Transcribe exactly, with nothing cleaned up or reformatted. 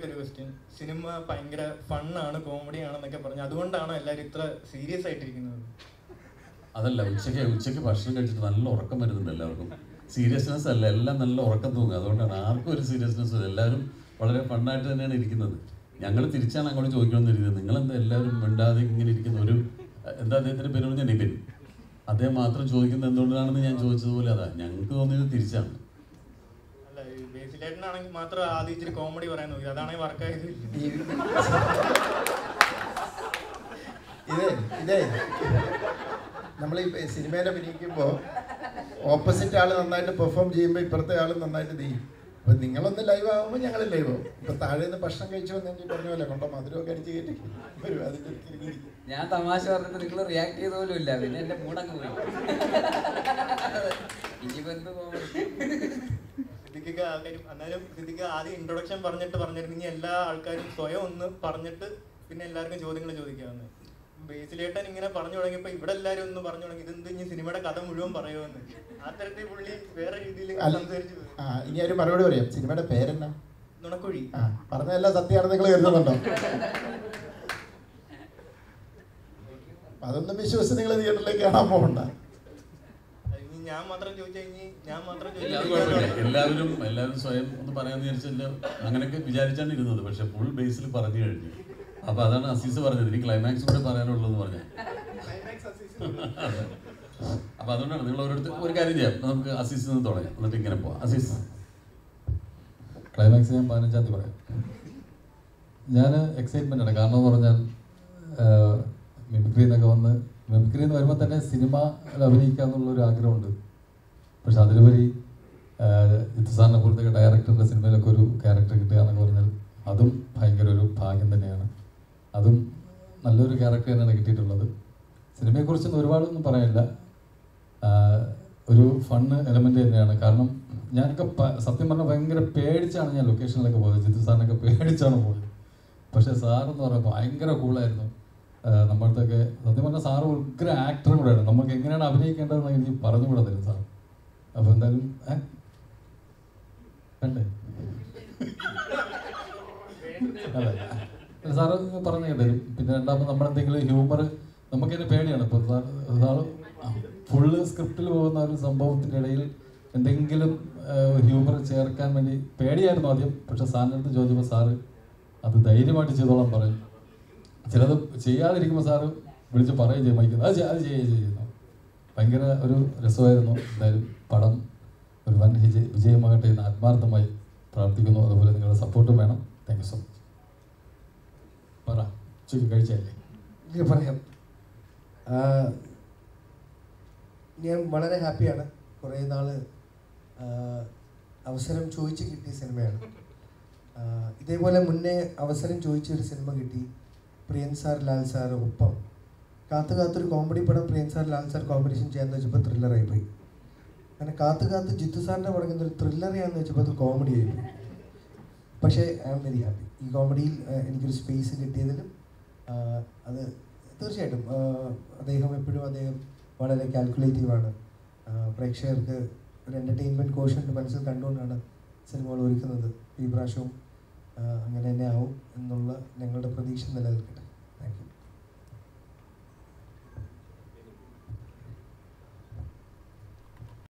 ഒരു question. Cinema ഭയങ്കര ഫണ്ണാണ്, comedy ആണെന്നൊക്കെ പറഞ്ഞു, അതുകൊണ്ടാണോ എല്ലാവരും ഇത്ര സീരിയസ് ആയിട്ടിരിക്കുന്നത്? അതല്ല, ഉച്ചയ്ക്ക് ഉച്ചയ്ക്ക് ഭക്ഷണം കഴിച്ചിട്ട് നല്ല ഉറക്കം വരുന്നുണ്ട് എല്ലാവർക്കും. സീരിയസ്നെസ് അല്ല, എല്ലാം നല്ല ഉറക്കം തൂങ്ങുക. അതുകൊണ്ടാണ് ആർക്കും ഒരു സീരിയസ്നെസ്. എല്ലാവരും വളരെ ഫണ്ണായിട്ട് തന്നെയാണ് ഇരിക്കുന്നത്. ഞങ്ങൾ തിരിച്ചാണ് അങ്ങോട്ട് ചോദിക്കണമെന്നിരിക്കുന്നത്, നിങ്ങളെന്താ എല്ലാവരും മിണ്ടാതെ ഇങ്ങനെ ഇരിക്കുന്ന? ഒരു എന്താ അദ്ദേഹത്തിൻ്റെ പേര് പറഞ്ഞാൽ നിപിൻ, അദ്ദേഹം മാത്രം ചോദിക്കുന്നത് എന്തുകൊണ്ടാണെന്ന് ഞാൻ ചോദിച്ചതുപോലെ അതാ ഞങ്ങൾക്ക് തോന്നിയത് തിരിച്ചാണ്. അല്ല, ബേസിലായിട്ടാണെങ്കിൽ മാത്രം ആദ്യം ഇച്ചിരി കോമഡി പറയാൻ നോക്കി, അതാണെങ്കിൽ വർക്കായത്. ഇതേ ഇതേ നമ്മൾ ഈ സിനിമയിൽ അഭിനയിക്കുമ്പോൾ ഓപ്പോസിറ്റ് ആൾ നന്നായിട്ട് പെർഫോം ചെയ്യുമ്പോൾ ഇപ്പുറത്തെ ആൾ നന്നായിട്ട് ചെയ്യും. അപ്പം നിങ്ങളൊന്ന് ലൈവ് ആകുമ്പോൾ ഞങ്ങൾ ലൈവ് ആവും. ഇപ്പം താഴെ നിന്ന് ഭക്ഷണം കഴിച്ചു വന്നെങ്കിൽ പറഞ്ഞ പോലെ കൊണ്ടോ മധുരമൊക്കെ അടിച്ച് കയറ്റി വരും. അതിൻ്റെ ഞാൻ തമാശ പറഞ്ഞിട്ട് നിങ്ങൾ റിയാക്ട് ചെയ്ത പോലും ഇല്ല, പിന്നെ എൻ്റെ മൂടങ്ങ് പോയി. ഇനിയിപ്പോൾ എന്ത് സിദ്ദിഖ് ആൾക്കാരും എന്നാലും സിദ്ദിഖ് ആദ്യം ഇൻട്രൊഡക്ഷൻ പറഞ്ഞിട്ട് പറഞ്ഞിരുന്നെങ്കിൽ എല്ലാ ആൾക്കാരും സ്വയം ഒന്ന് പറഞ്ഞിട്ട് പിന്നെ എല്ലാവർക്കും ചോദ്യങ്ങൾ ചോദിക്കാമെന്ന്. ബേസിലേട്ടൻ ഇങ്ങനെ പറഞ്ഞു തുടങ്ങിയപ്പോൾ ഇവിടെ എല്ലാവരും ഒന്ന് പറഞ്ഞു തുടങ്ങി, ഇതെന്ത് ഇനി സിനിമയുടെ കഥ മുഴുവൻ പറയുമെന്ന്. ആ തരത്തിൽ പുള്ളി വേറെ രീതിയിൽ സംസാരിച്ചു. ആ ഇനി ഒരു മറുപടി പറയാം. സിനിമയുടെ പേരെന്നാ? നുണക്കുഴി. ആ പറഞ്ഞതെല്ലാം സത്യമാണെന്ന് നിങ്ങൾ കരുതുന്നുണ്ടോ? അതൊന്നും വിശ്വസിച്ച് നിങ്ങൾ തിയേറ്ററിലേക്ക് കാണാൻ പോകണ്ട. ഞാൻ മാത്രം ചോദിച്ചാൽ ഞാൻ മാത്രം എല്ലാവരും എല്ലാവരും സ്വയം ഒന്ന് പറയാമെന്ന് വിചാരിച്ചല്ലോ, അങ്ങനെയൊക്കെ വിചാരിച്ചാണ് ഇരുന്നത്. പക്ഷെ ഫുൾ ബേസിൽ പറഞ്ഞു കഴിഞ്ഞു. അപ്പൊ അതാണ് അസീസ് പറഞ്ഞത്, ഇനി ക്ലൈമാക്സ് കൂടെ പറയാനുള്ളതെന്ന് പറഞ്ഞ. അപ്പൊ അതുകൊണ്ടാണ് നിങ്ങൾ ഓരോരുത്തർ ഒരു കാര്യം ചെയ്യാം, നമുക്ക് അസീസിൽ നിന്ന് തുടങ്ങാം, എന്നിട്ട് ഇങ്ങനെ പോവാം. അസീസ്, ക്ലൈമാക്സ് ഞാൻ പതിനഞ്ചാം തീയതി പറയാം. ഞാൻ എക്സൈറ്റ്മെൻ്റ് ആണ്. കാരണം എന്ന് പറഞ്ഞാൽ മിമിക്രി എന്നൊക്കെ വന്ന് മിമിക്രി എന്ന് വരുമ്പോൾ തന്നെ സിനിമയിൽ അഭിനയിക്കുക എന്നുള്ളൊരു ആഗ്രഹമുണ്ട്. പക്ഷെ അതിലുപരി ജിത്തുസാറിനെ പോലത്തെ ഡയറക്ടറിൻ്റെ സിനിമയിലൊക്കെ ഒരു ക്യാരക്ടർ കിട്ടുക എന്നൊക്കെ പറഞ്ഞാൽ അതും ഭയങ്കര ഒരു ഭാഗ്യം തന്നെയാണ്. അതും നല്ലൊരു ക്യാരക്ടർ തന്നെയാണ് കിട്ടിയിട്ടുള്ളത്. സിനിമയെക്കുറിച്ചൊന്നും ഒരുപാടൊന്നും പറയാനില്ല, ഒരു ഫണ്ണ് എലമെൻ്റ് തന്നെയാണ്. കാരണം ഞാനൊക്കെ സത്യം പറഞ്ഞാൽ ഭയങ്കര പേടിച്ചാണ് ഞാൻ ലൊക്കേഷനിലൊക്കെ പോയത്. ജിത്തു സാറിനൊക്കെ പേടിച്ചാണ് പോയത്. പക്ഷേ സാറെന്ന് പറഞ്ഞാൽ ഭയങ്കര കൂളായിരുന്നു. നമ്മളടുത്തൊക്കെ സത്യം പറഞ്ഞാൽ സാറ് ഉഗ്ര ആക്ടറും കൂടെയാണ്. നമുക്ക് എങ്ങനെയാണ് അഭിനയിക്കേണ്ടതെന്ന് എനിക്ക് പറഞ്ഞുകൂടെ തരും സാർ. അപ്പോൾ എന്തായാലും കണ്ടേ അതെ സാറ് പറഞ്ഞു കേട്ടരും. പിന്നെ രണ്ടാമത് നമ്മളെന്തെങ്കിലും ഹ്യൂമർ നമുക്കതിന് പേടിയാണ്. ഇപ്പോൾ സാറ് ഫുള്ള് സ്ക്രിപ്റ്റിൽ പോകുന്ന ഒരു സംഭവത്തിൻ്റെ ഇടയിൽ എന്തെങ്കിലും ഹ്യൂമർ ചേർക്കാൻ വേണ്ടി പേടിയായിരുന്നു ആദ്യം. പക്ഷെ സാറിൻ്റെ അടുത്ത് ചോദിച്ചപ്പോൾ സാറ് അത് ധൈര്യമായിട്ട് ചെയ്തോളാൻ പറയും. ചിലത് ചെയ്യാതിരിക്കുമ്പോൾ സാറ് വിളിച്ച് പറയുകയും ചെയ്യും, മൈക്കുന്നത് അത് അത് ചെയ്യുകയും ചെയ്യുന്നു. ഭയങ്കര ഒരു രസമായിരുന്നു. എന്തായാലും പടം ഒരു വൻ വിജയ വിജയമാകട്ടെ എന്ന് ആത്മാർത്ഥമായി പ്രാർത്ഥിക്കുന്നു. അതുപോലെ നിങ്ങളുടെ സപ്പോർട്ടും വേണം. Thank you so much. പറ, ഉച്ചയ്ക്ക് കഴിച്ചല്ലേ? എനിക്ക് പറയാം, ഞാൻ വളരെ ഹാപ്പിയാണ്. കുറേ നാൾ അവസരം ചോദിച്ച് കിട്ടിയ സിനിമയാണ്. ഇതേപോലെ മുന്നേ അവസരം ചോദിച്ചൊരു സിനിമ കിട്ടി, പ്രിയൻ സാർ ലാൽ സാർ ഒപ്പം. കാത്തു കാത്തൊരു കോമഡി പടം Priyan sir Lal sir competition ചെയ്യാമെന്ന് വെച്ചപ്പോൾ ത്രില്ലറായി പോയി. അങ്ങനെ കാത്തു കാത്ത് ജിത്തു സാറിൻ്റെ പടങ്ങുന്ന ഒരു ത്രില്ലറിയാണെന്ന് വെച്ചപ്പോൾ അത് കോമഡി ആയിപ്പോയി. പക്ഷേ ഐ ആം വെരി ഹാപ്പി. ഈ കോമഡിയിൽ എനിക്കൊരു സ്പേസ് കിട്ടിയതിലും അത് തീർച്ചയായിട്ടും അദ്ദേഹം എപ്പോഴും അദ്ദേഹം വളരെ കാൽക്കുലേറ്റീവാണ്. പ്രേക്ഷകർക്ക് ഒരു എൻ്റർടൈൻമെൻറ്റ് കോഷ്യൻ്റ് മനസ്സിൽ കണ്ടുകൊണ്ടാണ് സിനിമകൾ ഒരുക്കുന്നത്. ഈ പ്രാവശ്യവും അങ്ങനെ തന്നെ ആവും എന്നുള്ള ഞങ്ങളുടെ പ്രതീക്ഷ നിലനിൽക്കട്ടെ.